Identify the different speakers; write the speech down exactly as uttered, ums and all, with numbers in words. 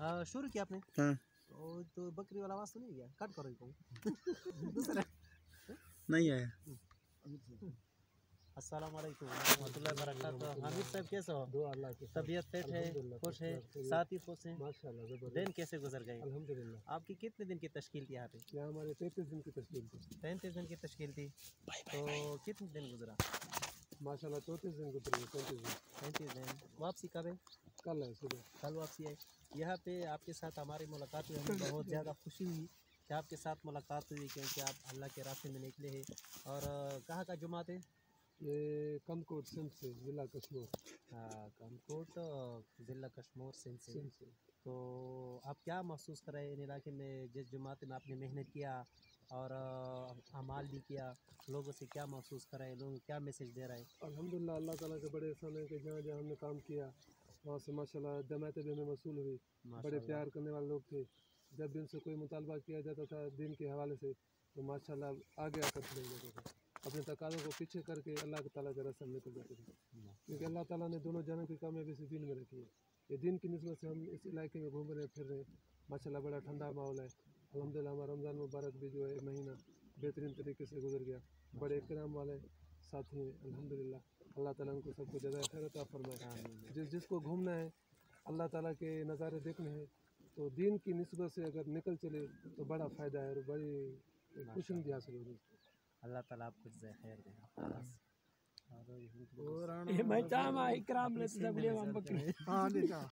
Speaker 1: हाँ, शुरू किया आपने?
Speaker 2: हाँ।
Speaker 1: तो, तो बकरी वाला आवाज़ तो नहीं गया? कट करो इसको। दूसरा
Speaker 2: नहीं आया।
Speaker 1: अस्सलाम वालेकुम रहमतुल्लाहि व बरकातहू। हामिद साहब कैसे हो?
Speaker 3: दुआ अल्लाह की।
Speaker 1: तबीयत फिट है, खुश है, साथ ही खुश हैं?
Speaker 3: माशाल्लाह ज़बरदस्त।
Speaker 1: दिन कैसे गुजर गए?
Speaker 3: अल्हम्दुलिल्लाह।
Speaker 1: आपकी कितने दिन की तश्कील थी यहाँ पे?
Speaker 3: यहाँ हमारे तैंतीस दिन की तश्कील थी।
Speaker 1: तैंतीस दिन की तश्कील थी। तो कितने दिन गुजरा?
Speaker 3: माशाल्लाह चौंतीस दिन गुजरे। तैंतीस दिन।
Speaker 1: तैंतीस दिन। वापसी कब है?
Speaker 3: कल है सुबह।
Speaker 1: कल वापसी है। यहाँ पे आपके साथ हमारी मुलाकात हुई, हमें बहुत ज़्यादा खुशी हुई कि आपके साथ मुलाकात हुई, क्योंकि आप अल्लाह के रास्ते में निकले हैं। और कहाँ का जुमात है?
Speaker 3: ये कमकोट सिंध से, ज़िला कश्मीर।
Speaker 1: हाँ, कमकोट ज़िला कश्मीर सिंध से।
Speaker 3: सिंध से।
Speaker 1: तो आप क्या महसूस कर रहे हैं इन इलाके में, जिस जुमात में आपने मेहनत किया और अमाल भी किया, लोगों से क्या महसूस कर रहे हैं, लोग क्या मैसेज दे रहे हैं?
Speaker 3: अल्हम्दुलिल्लाह, अल्लाह ताला के बड़े एहसान है कि जहाँ जहाँ हमने काम किया वहाँ से माशाल्लाह जमायतें भी हमें मसूल हुई। बड़े प्यार करने वाले लोग थे। जब भी उनसे कोई मुतालबा किया जाता था दीन के हवाले से तो माशाल्लाह आगे आकर खड़े हो जाते थे, अपने तकाज़ों को पीछे करके अल्लाह ताला के रास्ते में निकल जाते थे, क्योंकि अल्लाह ताला ने दोनों जानों की कामयाबी से दीन में रखी है। ये दीन की निस्बत से हम इस इलाके में घूम रहे फिर रहे हैं। माशाल्लाह बड़ा ठंडा माहौल है। अल्हम्दुलिल्लाह हमारा रमज़ान मुबारक भी जो है महीना बेहतरीन तरीके से गुजर गया। बड़े इकराम वाले साथी हैं अल्हम्दुलिल्लाह। अल्लाह ताला उनको सबको जज़ाए खैर अता फरमाए। जिस जिसको घूमना है, अल्लाह ताला के नज़ारे देखने हैं, तो दीन की निस्बत से अगर निकल चले तो बड़ा फ़ायदा है और बड़ी खुशी भी हासिल होगी।
Speaker 1: अल्लाह ताला आपको जज़ाए खैर दे।
Speaker 3: ये मैं चाह इकराम ले